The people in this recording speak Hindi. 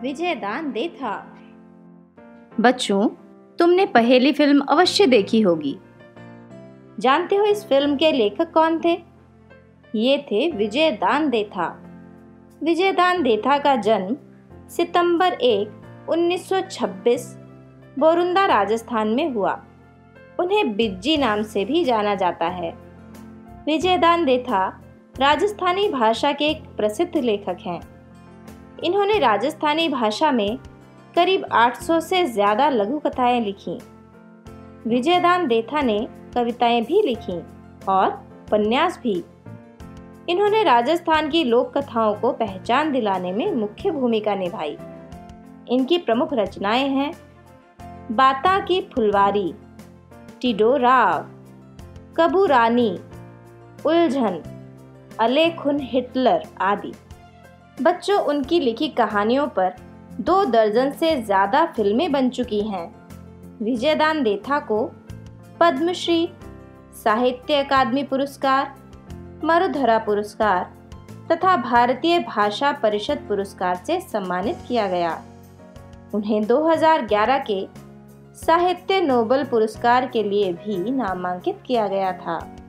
विजयदान देथा। बच्चों, तुमने पहेली फिल्म अवश्य देखी होगी। जानते हो इस फिल्म के लेखक कौन थे? ये थे विजयदान देथा। विजयदान देथा का जन्म सितंबर 1, 1926 बोरुंदा, राजस्थान में हुआ। उन्हें बिज्जी नाम से भी जाना जाता है। विजयदान देथा राजस्थानी भाषा के एक प्रसिद्ध लेखक हैं। इन्होंने राजस्थानी भाषा में करीब 800 से ज़्यादा लघु कथाएं लिखीं। विजयदान देथा ने कविताएं भी लिखीं और उपन्यास भी। इन्होंने राजस्थान की लोक कथाओं को पहचान दिलाने में मुख्य भूमिका निभाई। इनकी प्रमुख रचनाएं हैं बाता की फुलवारी, टिडोराव, कबूरानी, उलझन, अलेखुन हिटलर आदि। बच्चों, उनकी लिखी कहानियों पर 2 दर्जन से ज़्यादा फिल्में बन चुकी हैं। विजयदान देथा को पद्मश्री, साहित्य अकादमी पुरस्कार, मरुधरा पुरस्कार तथा भारतीय भाषा परिषद पुरस्कार से सम्मानित किया गया। उन्हें 2011 के साहित्य नोबेल पुरस्कार के लिए भी नामांकित किया गया था।